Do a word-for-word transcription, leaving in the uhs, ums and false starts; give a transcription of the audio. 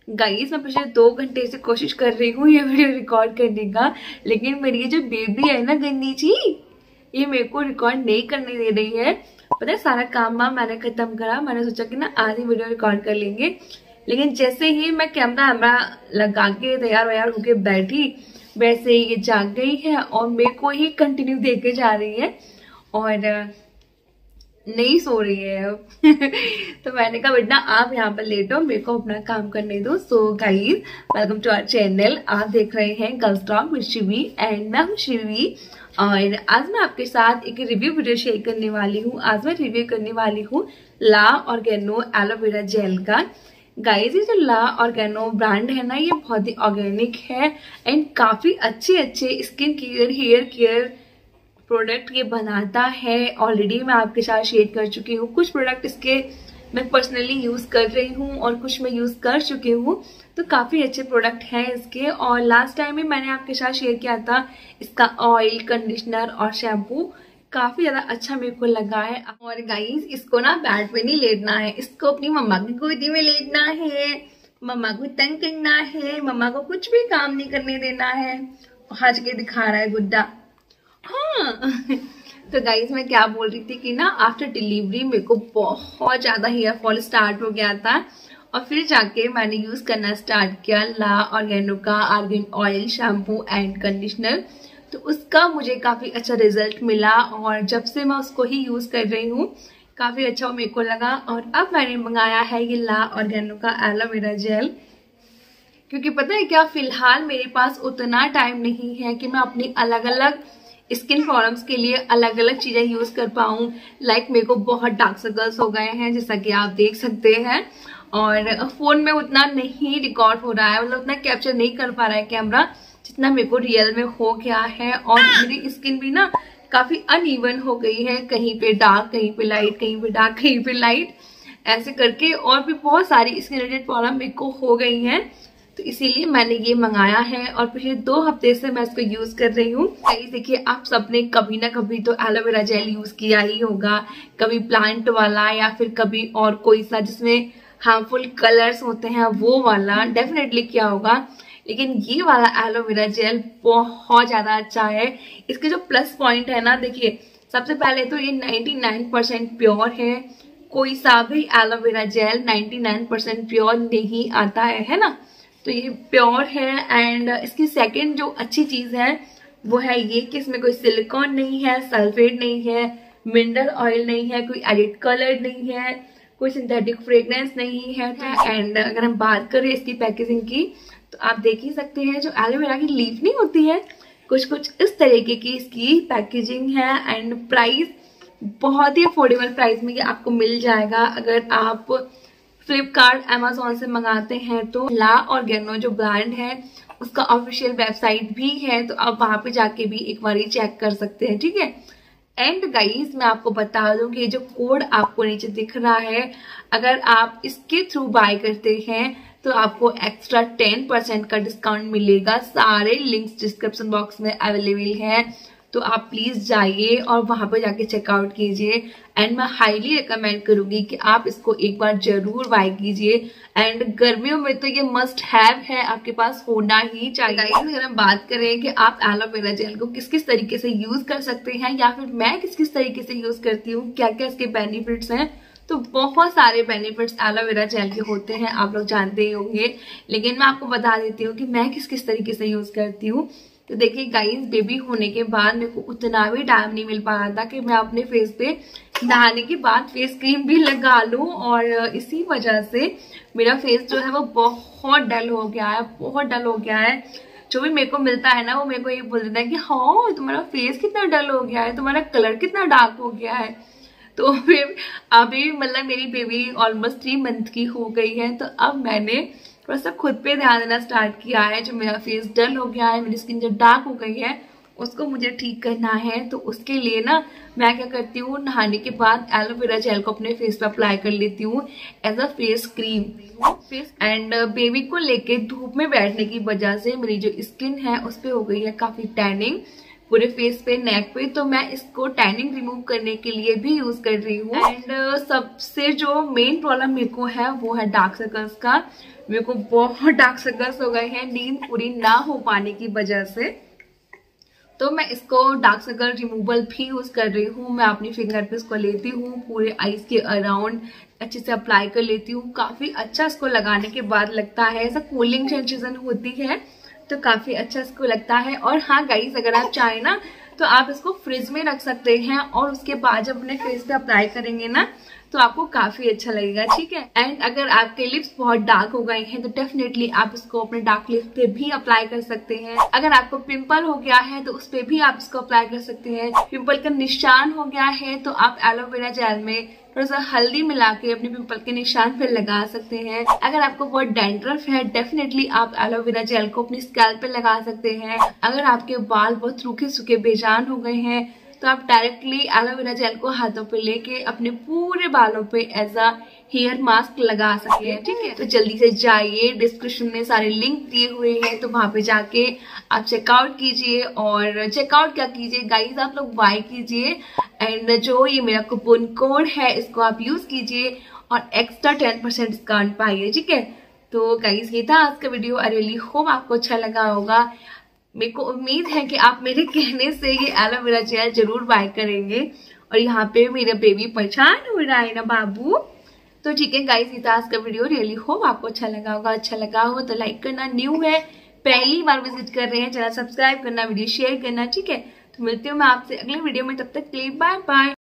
Guys मैं पिछले दो घंटे से कोशिश कर रही हूँ ये वीडियो रिकॉर्ड करने का, लेकिन मेरी ये जो बेबी है ना गंदी ची, ये मेरे को रिकॉर्ड नहीं करने दे रही है। पता है सारा काम वाम मैंने खत्म करा, मैंने सोचा कि ना आज ही वीडियो रिकॉर्ड कर लेंगे, लेकिन जैसे ही मैं कैमरा वैमरा लगा के तैयार वैयार होके बैठी वैसे ही ये जाग गई है और मेरे को ही कंटिन्यू देके जा रही है और नहीं सो रही है अब। तो मैंने कहा बेटा आप यहाँ पर लेटो, मेरे को अपना काम करने दो। So guys welcome to our channel, आप देख रहे हैं girls talk with Shivi and मैं हूँ शिवी और आज मैं आपके साथ एक रिव्यू वीडियो शेयर करने वाली हूँ। आज मैं रिव्यू करने वाली हूँ ला ऑर्गेनो एलोवेरा जेल का। गाइस ये जो ला ऑर्गेनो ब्रांड है ना, ये बहुत ही ऑर्गेनिक है एंड काफी अच्छे अच्छे skin care hair care product ये बनाता है। ऑलरेडी मैं आपके साथ शेयर कर चुकी हूँ, कुछ प्रोडक्ट इसके मैं पर्सनली यूज कर रही हूँ और कुछ मैं यूज कर चुकी हूँ, तो काफी अच्छे प्रोडक्ट हैं इसके। और लास्ट टाइम भी मैंने आपके साथ शेयर किया था इसका ऑयल, कंडीशनर और शैम्पू, काफी ज्यादा अच्छा मेरे को लगा है। और गाइस इसको ना बेड पे नहीं लेटना है, इसको अपनी मम्मा की गोदी में लेटना है, मम्मा को तंग करना है, मम्मा को कुछ भी काम नहीं करने देना है। हज के दिखा रहा है गुड्डा। हाँ तो गाइस मैं क्या बोल रही थी कि ना आफ्टर डिलीवरी मेरे को बहुत ज्यादा हेयर फॉल स्टार्ट हो गया था और फिर जाके मैंने यूज करना स्टार्ट किया ला ऑर्गेनो का argan oil, shampoo and conditioner. तो उसका मुझे काफी अच्छा रिजल्ट मिला और जब से मैं उसको ही यूज कर रही हूँ काफी अच्छा मेरे को लगा। और अब मैंने मंगाया है ये ला ऑर्गेनो का एलोवेरा जेल, क्योंकि पता है क्या, फिलहाल मेरे पास उतना टाइम नहीं है कि मैं अपनी अलग अलग स्किन प्रॉब्लम्स के लिए अलग अलग चीजें यूज कर पाऊँ। लाइक मेरे को बहुत डार्क सर्कल्स हो गए हैं जैसा कि आप देख सकते हैं, और फोन में उतना नहीं रिकॉर्ड हो रहा है, मतलब उतना कैप्चर नहीं कर पा रहा है कैमरा जितना मेरे को रियल में हो गया है। और मेरी स्किन भी ना काफी अनइवन हो गई है, कहीं पे डार्क, कहीं पे लाइट, कहीं पे डार्क, कहीं पे लाइट, ऐसे करके और भी बहुत सारी स्किन रिलेटेड प्रॉब्लम मेरे को हो गई है। तो इसीलिए मैंने ये मंगाया है और पिछले दो हफ्ते से मैं इसको यूज कर रही हूँ। देखिए आप सबने कभी ना कभी तो एलोवेरा जेल यूज किया ही होगा, कभी प्लांट वाला या फिर कभी और कोई सा जिसमें हार्मफुल कलर्स होते हैं वो वाला डेफिनेटली किया होगा, लेकिन ये वाला एलोवेरा जेल बहुत ज्यादा अच्छा है। इसके जो प्लस पॉइंट है ना, देखिए सबसे पहले तो ये निन्यानवे परसेंट प्योर है, कोई सा भी एलोवेरा जेल निन्यानवे परसेंट प्योर नहीं आता है, है ना, तो ये प्योर है। एंड इसकी सेकंड जो अच्छी चीज है वो है ये कि इसमें कोई सिलिकॉन नहीं है, सल्फेट नहीं है, मिनरल ऑयल नहीं है, कोई एडिड कलर नहीं है, कोई सिंथेटिक फ्रेग्रेंस नहीं है। एंड अगर हम बात करें इसकी पैकेजिंग की तो आप देख ही सकते हैं, जो एलोवेरा की लीफ नहीं होती है, कुछ कुछ इस तरीके की इसकी पैकेजिंग है। एंड प्राइस बहुत ही अफोर्डेबल प्राइस में ये आपको मिल जाएगा। अगर आप फ्लिपकार्ट, अमेजोन से मंगाते हैं तो ला ऑर्गेनो जो ब्रांड है उसका ऑफिशियल वेबसाइट भी है, तो आप वहां पे जाके भी एक बार चेक कर सकते हैं, ठीक है। एंड गाइस मैं आपको बता दूं कि जो कोड आपको नीचे दिख रहा है, अगर आप इसके थ्रू बाय करते हैं तो आपको एक्स्ट्रा टेन परसेंट का डिस्काउंट मिलेगा। सारे लिंक्स डिस्क्रिप्शन बॉक्स में अवेलेबल है, तो आप प्लीज जाइए और वहां पर जाके चेकआउट कीजिए। एंड मैं हाईली रिकमेंड करूंगी कि आप इसको एक बार जरूर बाय कीजिए। एंड गर्मियों में तो ये मस्ट हैव है, आपके पास होना ही चाहिए। अगर हम बात करें कि आप एलोवेरा जेल को किस किस तरीके से यूज कर सकते हैं या फिर मैं किस किस तरीके से यूज करती हूँ, क्या क्या इसके बेनिफिट्स हैं, तो बहुत सारे बेनिफिट्स एलोवेरा जेल के होते हैं, आप लोग जानते ही होंगे, लेकिन मैं आपको बता देती हूँ कि मैं किस किस तरीके से यूज करती हूँ। तो देखिए गाइस, बेबी होने के बाद मेरे को उतना भी टाइम नहीं मिल पा रहा था कि मैं अपने फेस पे नहाने के बाद फेस क्रीम भी लगा लूं, और इसी वजह से मेरा फेस जो है वो बहुत डल हो गया है, बहुत डल हो गया है। जो भी मेरे को मिलता है ना वो मेरे को ये बोल देता है कि हाँ तुम्हारा फेस कितना डल हो गया है, तुम्हारा कलर कितना डार्क हो गया है। तो फिर अभी मतलब मेरी बेबी ऑलमोस्ट थ्री मंथ की हो गई है, तो अब मैंने थोड़ा सा खुद पे ध्यान देना स्टार्ट किया है। जो मेरा फेस डल हो गया है, मेरी स्किन जो डार्क हो गई है, उसको मुझे ठीक करना है। तो उसके लिए ना मैं क्या करती हूँ, नहाने के बाद एलोवेरा जेल को अपने फेस पे अप्लाई कर लेती हूँ as a face cream. And baby को लेके धूप में बैठने की वजह से मेरी जो स्किन है उस पर हो गई है काफी टैनिंग पूरे फेस पे, नेक पे, तो मैं इसको टैनिंग रिमूव करने के लिए भी यूज कर रही हूँ। एंड uh, सबसे जो मेन प्रॉब्लम मेरे को है वो है डार्क सर्कल्स का, मेरे को बहुत डार्क सर्कल्स हो गए हैं नींद पूरी ना हो पाने की वजह से। तो मैं इसको डार्क सर्कल रिमूवल भी यूज कर रही हूँ। मैं अपनी फिंगर पे इसको लेती हूँ, पूरे आईज के अराउंड अच्छे से अप्लाई कर लेती हूँ। काफी अच्छा इसको लगाने के बाद लगता है, ऐसा कूलिंग सेंसेशन होती है तो काफी अच्छा इसको लगता है। और हाँ गाइस, अगर आप चाहें ना तो आप इसको फ्रिज में रख सकते हैं और उसके बाद जब अपने फेस पे अप्लाई करेंगे ना तो आपको काफी अच्छा लगेगा, ठीक है। एंड अगर आपके लिप्स बहुत डार्क हो गए हैं तो डेफिनेटली आप इसको अपने डार्क लिप्स पे भी अप्लाई कर सकते हैं। अगर आपको पिंपल हो गया है तो उस पे भी आप इसको अप्लाई कर सकते हैं। पिंपल का निशान हो गया है तो आप एलोवेरा जेल में थोड़ा सा हल्दी मिला के अपने पिंपल के निशान पे लगा सकते हैं। अगर आपको बहुत डैंड्रफ है डेफिनेटली आप एलोवेरा जेल को अपनी स्कैल्प पे लगा सकते हैं। अगर आपके बाल बहुत रूखे सूखे बेजान हो गए हैं तो आप डायरेक्टली एलोवेरा जेल को हाथों पे लेके अपने पूरे बालों पे एज अ हेयर मास्क लगा सकते हैं, ठीक है। तो जल्दी से जाइए, डिस्क्रिप्शन में सारे लिंक दिए हुए हैं तो वहां पे जाके आप चेकआउट कीजिए। और चेकआउट क्या कीजिए गाइस, आप लोग बाय कीजिए एंड जो ये मेरा कूपन कोड है इसको आप यूज कीजिए और एक्स्ट्रा टेन परसेंट डिस्काउंट पाइए, ठीक है। तो गाइस ये था आज का वीडियो। आई रियली होप आपको अच्छा लगा होगा। मेरे को उम्मीद है कि आप मेरे कहने से ये एलोवेरा जेल जरूर बाय करेंगे। और यहाँ पे मेरा बेबी परेशान हो रहा है ना बाबू। तो ठीक है गाइस, ये था आज का वीडियो। रियली होप आपको अच्छा लगा होगा। अच्छा लगा हो तो लाइक करना, न्यू है पहली बार विजिट कर रहे हैं चैनल सब्सक्राइब करना, वीडियो शेयर करना, ठीक है। तो मिलती हूँ मैं आपसे अगले वीडियो में, तब तक के लिए बाय बाय।